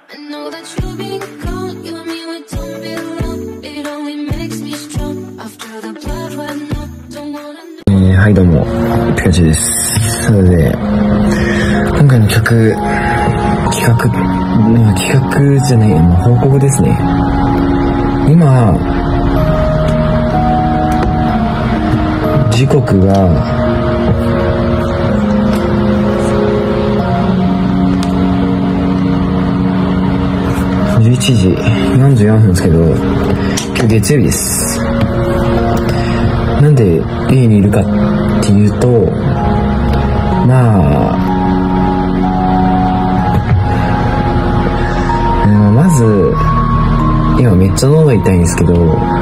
はいどうも、ピカチュウです。それで、今回の企画じゃない、報告ですね。今、時刻が、11時44分ですけど、今日月曜日です。なんで家にいるかっていうと、まず今めっちゃ喉痛いんですけど、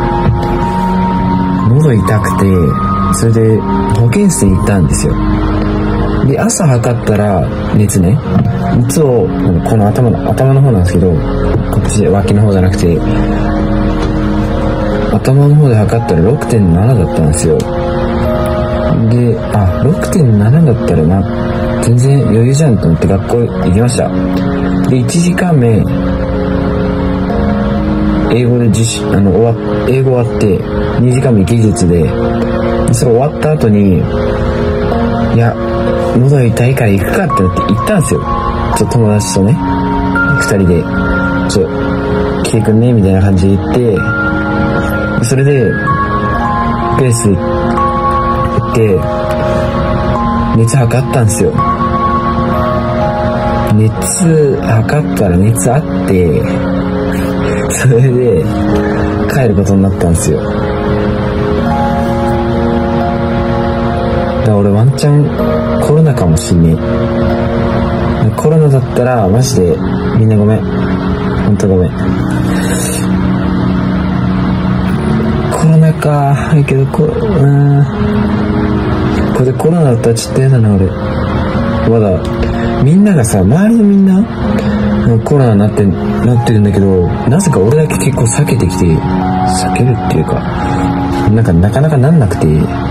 喉痛くて、それで保健室に行ったんですよ。で、朝測ったら熱をこの頭の方なんですけど、こっち脇の方じゃなくて頭の方で測ったら 6.7 だったんですよ。で、6.7 だったら全然余裕じゃんと思って学校行きました。で、1時間目英語で英語終わって2時間目技術で、それ終わった後に、いや喉痛いから行くかってなって行ったんですよ。友達とね2人で来てくんねみたいな感じで行って、それでペース行って熱測ったんですよ。熱測ったら熱あって、それで帰ることになったんですよ。だから俺ワンチャンコロナかもしんねえ。コロナだったらマジでみんなごめん、ほんとごめん。コロナか、けどこれコロナだったらちょっと嫌だな俺。まだみんながさ、周りのみんなコロナになってるんだけど、なぜか俺だけ結構避けるっていうか、なかなかなんなくて、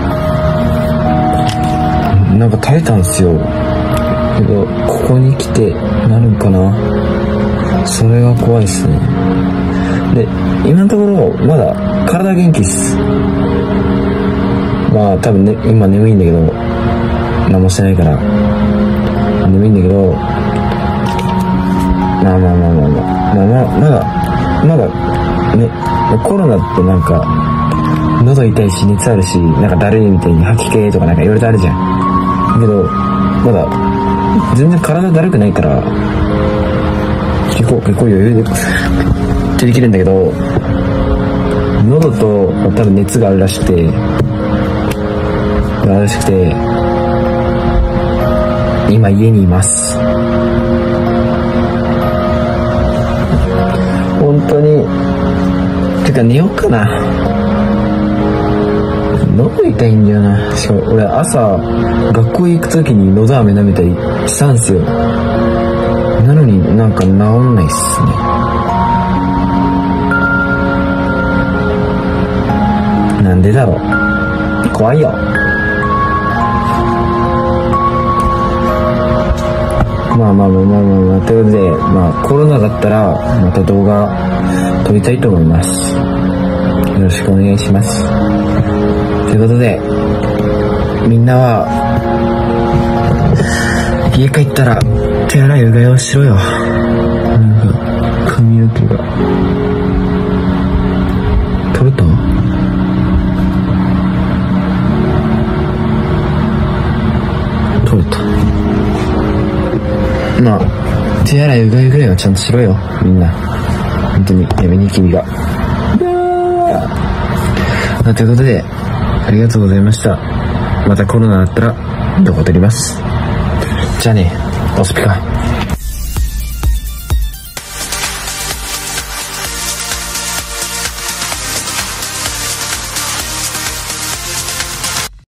耐えたんですよ。けどここに来てなるんかな、それが怖いっすね。で、今のところまだ体元気っす。多分ね、今眠いんだけど、何もしてないから眠いんだけど、まだね、コロナって喉痛いし熱あるし、だるいみたいに吐き気とかいろいろとあるじゃん。だけどまだ全然体だるくないから結構余裕でできるんだけど、喉と多分熱があるらしくて今家にいます。本当にてか寝ようかな。喉痛いんだよな。しかも俺朝学校行く時に喉飴舐めたりしたんすよ。なのに治んないっすね。なんでだろう、怖いよ。ということで、コロナだったらまた動画撮りたいと思います。よろしくお願いします。ということで、みんなは家帰ったら手洗いうがいをしろよ。髪の毛が取れた？取れた。手洗いうがいぐらいはちゃんとしろよ、みんな。本当にやめに君が。ということで、ありがとうございました。またコロナだったら動画撮ります。じゃあね、おすぴか。